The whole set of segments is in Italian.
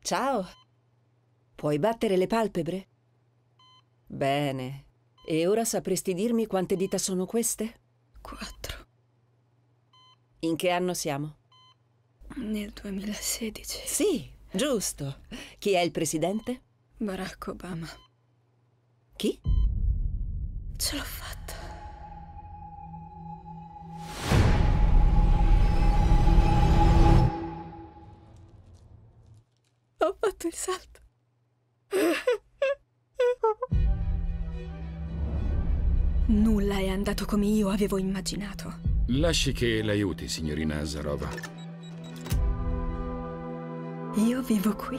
Ciao. Puoi battere le palpebre? Bene. E ora sapresti dirmi quante dita sono queste? 4. In che anno siamo? Nel 2016. Sì, giusto. Chi è il presidente? Barack Obama. Chi? Ce l'ho fatta. Ho fatto il salto. Nulla è andato come io avevo immaginato. Lasci che l'aiuti, signorina Azarova. Io vivo qui.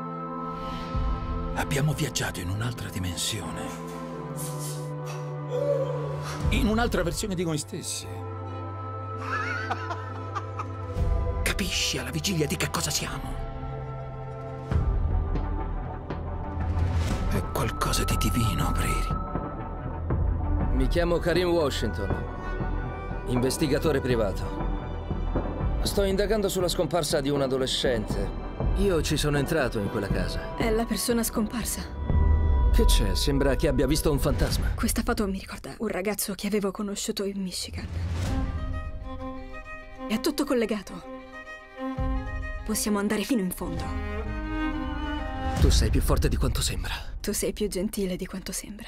Abbiamo viaggiato in un'altra dimensione. In un'altra versione di noi stessi. Capisci alla vigilia di che cosa siamo? È qualcosa di divino, Prairie. Mi chiamo Karim Washington, investigatore privato. Sto indagando sulla scomparsa di un adolescente. Io ci sono entrato in quella casa. È la persona scomparsa. Che c'è? Sembra che abbia visto un fantasma. Questa foto mi ricorda un ragazzo che avevo conosciuto in Michigan. È tutto collegato. Possiamo andare fino in fondo. Tu sei più forte di quanto sembra. Tu sei più gentile di quanto sembra.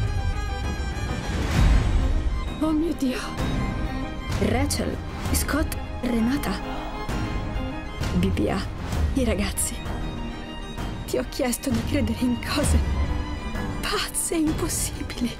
Oh mio Dio. Rachel, Scott, Renata, BBA, i ragazzi. Ti ho chiesto di credere in cose pazze e impossibili.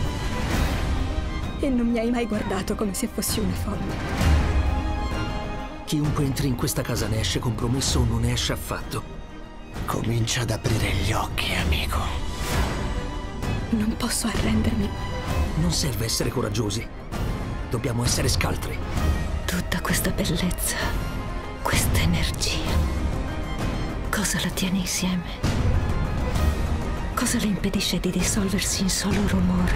E non mi hai mai guardato come se fossi una folle. Chiunque entri in questa casa ne esce compromesso o non ne esce affatto. Comincia ad aprire gli occhi, amico. Non posso arrendermi. Non serve essere coraggiosi. Dobbiamo essere scaltri. Tutta questa bellezza, questa energia, cosa la tiene insieme? Cosa le impedisce di dissolversi in solo rumore?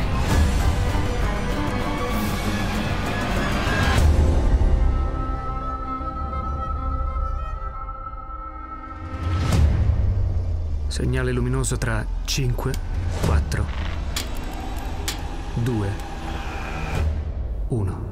Segnale luminoso tra 5, 4, 2, 1.